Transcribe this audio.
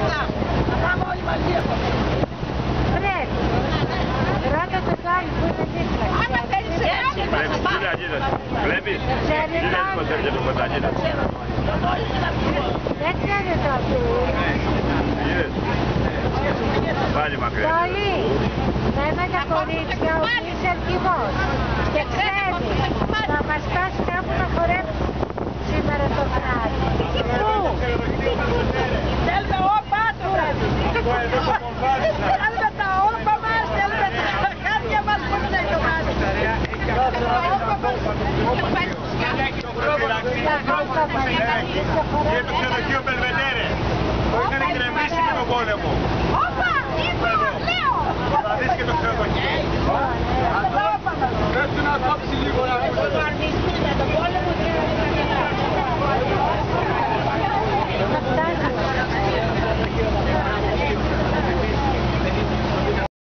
Να πάμε όλοι μαζί από εδώ. Πρέπει. Ρώτα το Τόνι που είναι δίπλα. Άμα θέλεις έτσι, Βλέπεις, είδες πως έρχεται το κοντανίδα. Δεν ξέρει το αυτή. Είδες, πάλι μακριά. Πολύ. Να είμαι τα κορίτσια, ο οποίος αρχηγός. Και ξέρει, θα μας φτάσει κάπου να χορέψει σήμερα το βράδυ. Πού? θέλουμε όπα το βράδυ. Θέλουμε τα όπα μας, θέλουμε τα χάρια μας, πώς λέει το βράδυ. Και το ξενοδοχείο Μπελβεντέρε, που είχαν γκρεμίσει με τον πόλεμο. Όπα, είπα, λέω. Θα δεις και το ξενοδοχείο. Πες του να κόψει λίγο να ακούσει.